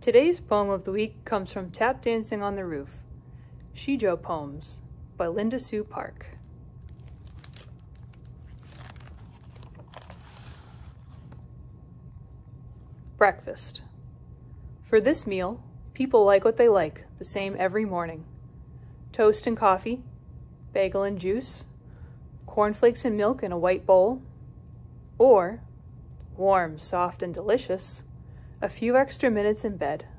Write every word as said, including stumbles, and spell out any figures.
Today's poem of the week comes from Tap Dancing on the Roof, Sijo Poems by Linda Sue Park. Breakfast. For this meal, people like what they like, the same every morning. Toast and coffee, bagel and juice, cornflakes and milk in a white bowl, or, warm, soft, and delicious, a few extra minutes in bed.